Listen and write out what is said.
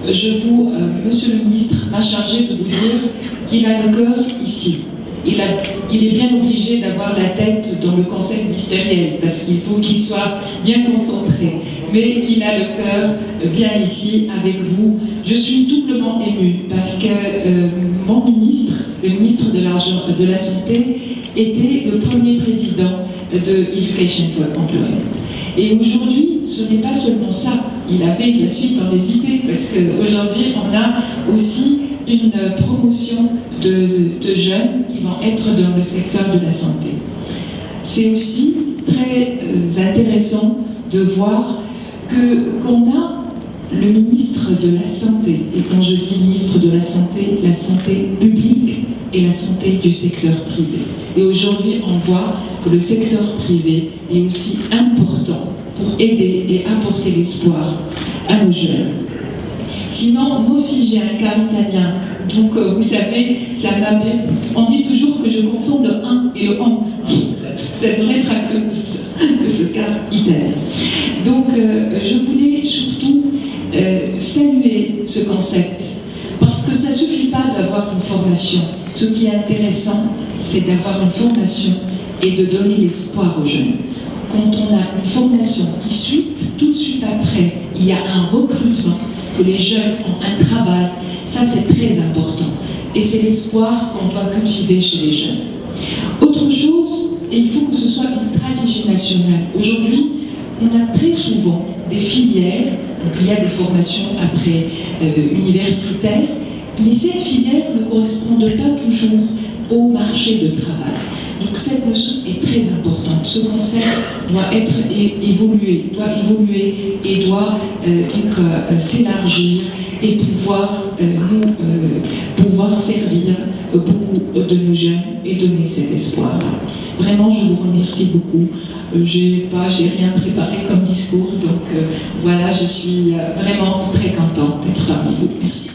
Monsieur le ministre m'a chargé de vous dire qu'il a le cœur ici. Il est bien obligé d'avoir la tête dans le conseil ministériel parce qu'il faut qu'il soit bien concentré. Mais il a le cœur bien ici avec vous. Je suis doublement émue parce que mon ministre, le ministre de la Santé, était le premier président de Education for Employment. Et aujourd'hui, ce n'est pas seulement ça. Il avait de la suite dans les idées parce qu'aujourd'hui, on a aussi une promotion de jeunes qui vont être dans le secteur de la santé. C'est aussi très intéressant de voir qu'on a le ministre de la Santé, et quand je dis ministre de la santé publique et la santé du secteur privé. Et aujourd'hui, on voit que le secteur privé est aussi important pour aider et apporter l'espoir à nos jeunes. Sinon, moi aussi j'ai un quart italien, donc vous savez, ça m'a bien... On dit toujours que je confonds le 1 et le 1. Ça devrait être à cause de ce quart italien. Donc je voulais surtout saluer ce concept, parce que ça ne suffit pas d'avoir une formation. Ce qui est intéressant, c'est d'avoir une formation et de donner l'espoir aux jeunes. Quand on a une formation qui suit, tout de suite après, il y a un recrutement, que les jeunes ont un travail, ça c'est très important. Et c'est l'espoir qu'on doit cultiver chez les jeunes. Autre chose, et il faut que ce soit une stratégie nationale. Aujourd'hui, on a très souvent des filières, donc il y a des formations après universitaires, mais cette filière ne correspond pas toujours au marché de travail. Donc cette notion est très importante. Ce concept doit être évolué et doit s'élargir et pouvoir servir beaucoup de nos jeunes et donner cet espoir. Vraiment, je vous remercie beaucoup. J'ai rien préparé comme discours, donc voilà, je suis vraiment très contente d'être parmi vous. Merci.